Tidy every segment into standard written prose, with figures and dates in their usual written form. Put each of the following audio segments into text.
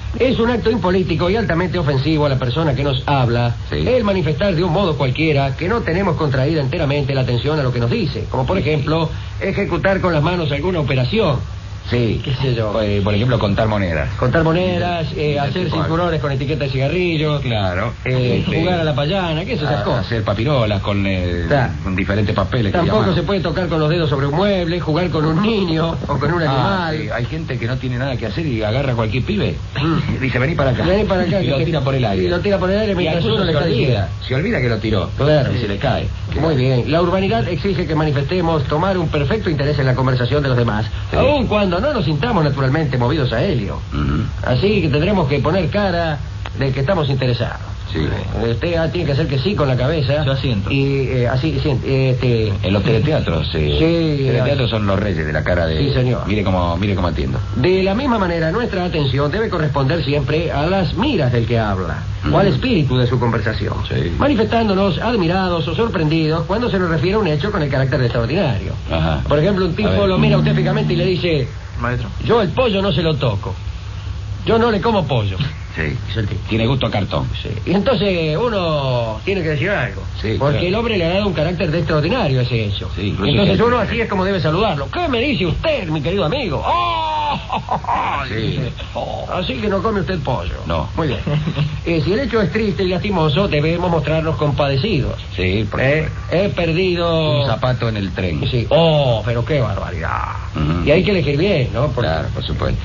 Es un acto impolítico y altamente ofensivo a la persona que nos habla el manifestar de un modo cualquiera que no tenemos contraída enteramente la atención a lo que nos dice, como por ejemplo ejecutar con las manos alguna operación. Sí, qué sé yo. Por ejemplo, contar monedas. Contar monedas, hacer cinturones con etiqueta de cigarrillo. Claro. Jugar a la payana, ¿qué es esas cosas? Hacer papirolas con diferentes papeles. Tampoco se puede tocar con los dedos sobre un mueble, jugar con un niño o con un animal. Sí. Hay gente que no tiene nada que hacer y agarra a cualquier pibe. Dice, vení para acá. Vení para acá. Y lo tira por el aire. Y lo tira por el aire mientras uno le está diciendo. Se olvida que lo tiró. Claro. Y se le cae. Muy bien. La urbanidad exige que manifestemos tomar un perfecto interés en la conversación de los demás, aun cuando no nos sintamos naturalmente movidos a ello. Así que tendremos que poner cara de que estamos interesados. Sí. Usted tiene que hacer que sí con la cabeza. Yo asiento. Y así siente. En los teleteatros. Sí. Teleteatros son los reyes de la cara de... Sí, señor. Mire cómo atiendo. De la misma manera, nuestra atención debe corresponder siempre a las miras del que habla, o al espíritu de su conversación, manifestándonos admirados o sorprendidos cuando se nos refiere a un hecho con el carácter extraordinario. Ajá. Por ejemplo, un tipo lo mira a usted fijamente y le dice: maestro, yo el pollo no se lo toco. Yo no le como pollo. Sí. Tiene gusto a cartón. Sí. Y entonces uno tiene que decir algo. Sí, porque claro. el hombre le ha dado un carácter de extraordinario a ese hecho. Sí, entonces uno así es como debe saludarlo. ¿Qué me dice usted, mi querido amigo? ¡Oh! Sí. Así que no come usted pollo. No. Muy bien. Si el hecho es triste y lastimoso, debemos mostrarnos compadecidos. Sí, por supuesto. He perdido... un zapato en el tren. Sí. Oh, pero qué barbaridad. Y hay que elegir bien, ¿no? Claro, por supuesto.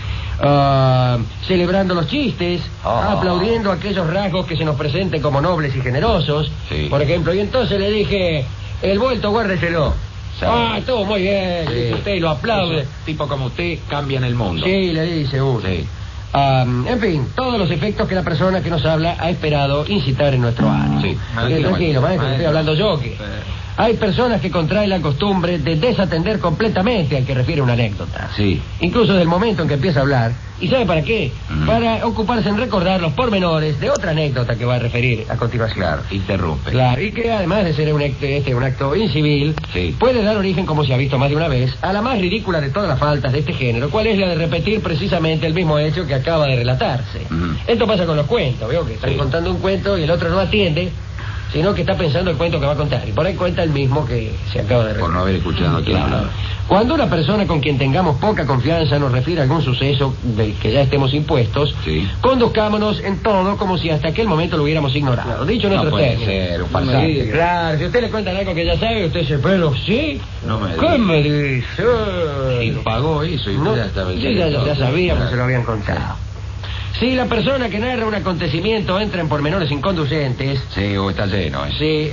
Celebrando los chistes, aplaudiendo aquellos rasgos que se nos presenten como nobles y generosos, por ejemplo. Y entonces le dije: el vuelto, guárdeselo. Estuvo muy bien. Sí. Usted lo aplaude. Esos tipo como usted cambian el mundo. Sí, le dice uno. Sí. En fin, todos los efectos que la persona que nos habla ha esperado incitar en nuestro ánimo. Sí. Tranquilo, maestro, estoy hablando yo. Hay personas que contraen la costumbre de desatender completamente al que refiere una anécdota. Sí. Incluso del momento en que empieza a hablar. ¿Y sabe para qué? Para ocuparse en recordar los pormenores de otra anécdota que va a referir a continuación. Claro, interrumpe. Claro, y que además de ser un acto incivil, puede dar origen, como se ha visto más de una vez, a la más ridícula de todas las faltas de este género, cual es la de repetir precisamente el mismo hecho que acaba de relatarse. Esto pasa con los cuentos, veo que están contando un cuento y el otro no atiende, sino que está pensando el cuento que va a contar. Y por ahí cuenta el mismo que se acaba de relatar. Por no haber escuchado a quien hablaba. Cuando una persona con quien tengamos poca confianza nos refiere a algún suceso del que ya estemos impuestos, conduzcámonos en todo como si hasta aquel momento lo hubiéramos ignorado. Dicho en otros términos. Ser un falsante. Claro, si usted le cuentan algo que ya sabe, usted dice: pero sí. No me ¿Qué me dice? Y pagó eso y no, ya estaba ya sabíamos, se lo habían contado. Si la persona que narra un acontecimiento entra en pormenores inconducentes... Sí, o está lleno, Sí,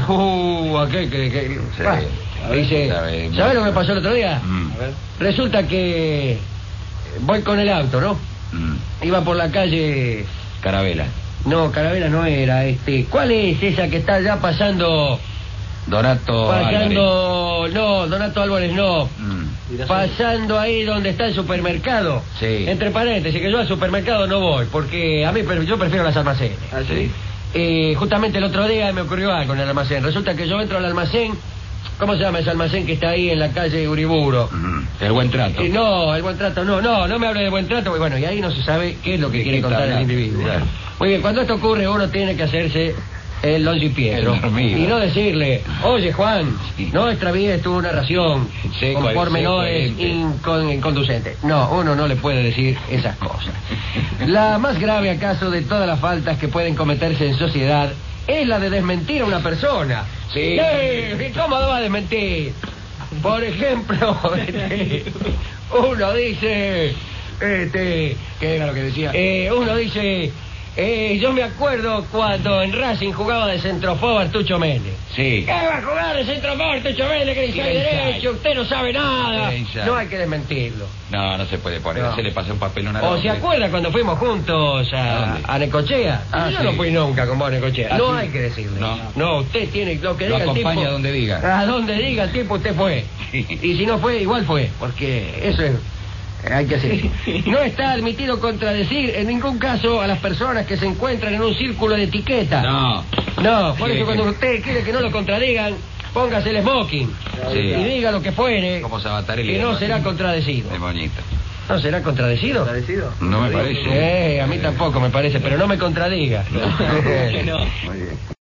aquel que dice, ¿sabes lo que me pasó el otro día? A ver. Resulta que voy con el auto, ¿no? Iba por la calle... Carabela. No, Carabela no era, ¿cuál es esa que está ya pasando... Donato Álvarez. No, Donato Álvarez no. Pasando ahí donde está el supermercado. Sí. Entre paréntesis, que yo al supermercado no voy, porque yo prefiero las almacenes. Justamente el otro día me ocurrió algo en el almacén. Resulta que yo entro al almacén. ¿Cómo se llama ese almacén que está ahí en la calle Uriburo? El Buen Trato. No, el Buen Trato no me hable de Buen Trato, porque bueno, y ahí no se sabe qué es lo que quiere contar el individuo. Claro. Muy bien, cuando esto ocurre uno tiene que hacerse el longipiedro y no decirle: oye Juan, no extravíes tu narración con pormenores inconducentes. No, uno no le puede decir esas cosas. La más grave acaso de todas las faltas que pueden cometerse en sociedad es la de desmentir a una persona. Sí. ¿Cómo no va a desmentir? Por ejemplo, uno dice, ¿qué era lo que decía? Uno dice, yo me acuerdo cuando en Racing jugaba de centrofobo Artucho Méndez. Sí. ¿Qué va a jugar de centrofobo Artucho Méndez? Que dice derecho, usted no sabe nada. No hay que desmentirlo. No se puede poner, se le pasa un papelón a la ¿O se acuerda cuando fuimos juntos a Necochea? Yo no fui nunca con vos a Necochea. No hay que decirle. No, usted tiene lo que diga el tipo. Lo acompaña donde diga. A donde diga el tipo usted fue. Y si no fue, igual fue. Porque eso es... hay que hacer. No está admitido contradecir en ningún caso a las personas que se encuentran en un círculo de etiqueta. No, por eso cuando usted quiere que no lo contradigan, póngase el smoking y diga lo que fuere, como Sabatarelli, que no será contradecido. De moñito. ¿No será contradecido? No me parece. A mí tampoco me parece, pero no me contradiga. No. Muy bien.